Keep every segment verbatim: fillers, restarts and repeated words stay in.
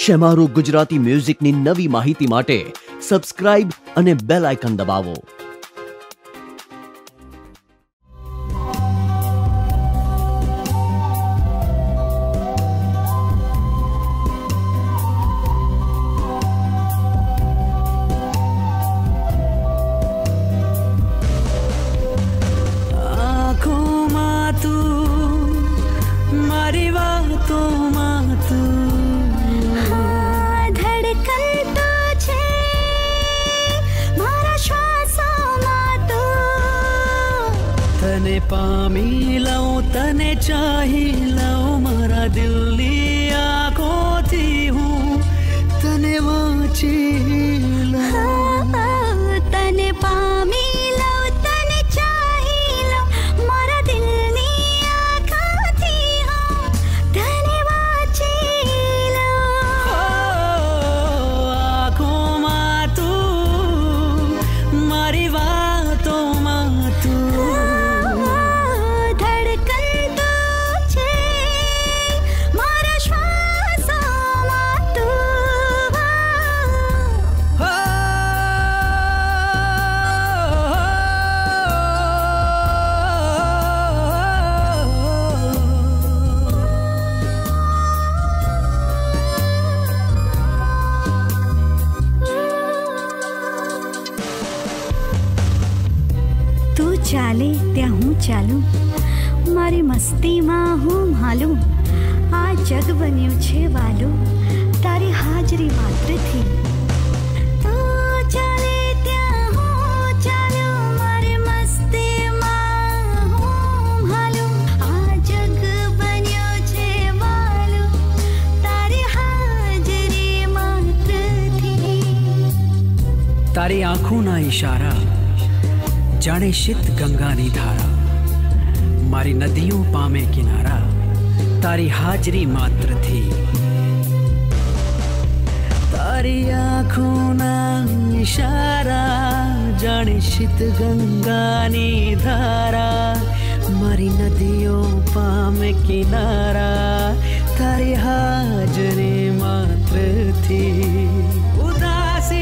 શેમારું ગુજરાતી મ્યુઝિકની નવી માહિતી માટે સબસ્ક્રાઇબ અને બેલ આઇકન દબાવો। तने पामी लऊं तने चाही लऊं मारा दिल्ली आँखों थी हूँ तने वांची लऊं तने पामी लऊं तने चाही लऊं मारा दिल्ली आँखों थी हूँ तने वांची लऊं आँखों माँ तू मारी बातों माँ तू तू चाले त्या हूँ चालू मारी मस्ती में हूँ मालूम आ जग बन्यु छे वालू तारी हाजरी मात्र थी। तू चाले त्या हूँ चालू मारी मस्ती में हूँ मालूम आ जग बन्यु छे वालू तारी हाजरी मात्र थी। तारी आँखों ना इशारा जाने शीत गंगा नी धारा मारी नदियों पामे किनारा तारी हाजरी मात्र थी। तारी आँखों ना इशारा जाने शीत गंगा नी धारा मारी नदियों पामे किनारा तारी हाजरी मात्र थी। उदासी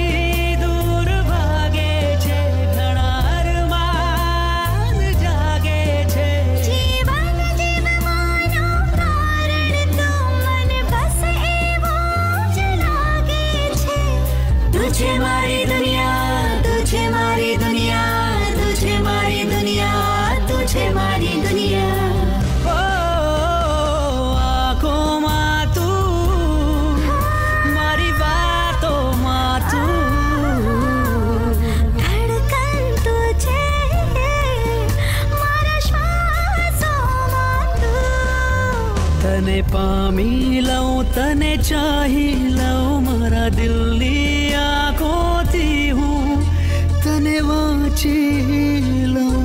तुझे मारी दुनिया तुझे मारी दुनिया तुझे मारी दुनिया तुझे मारी दुनिया ओ आँखों माँ तू मारी बातों माँ तू धड़कन तुझे मारा श्वासों माँ तू तने पामी लऊं तने चाही लऊं मारा दिल्ली आँखों थी हूँ तने वांची लऊं।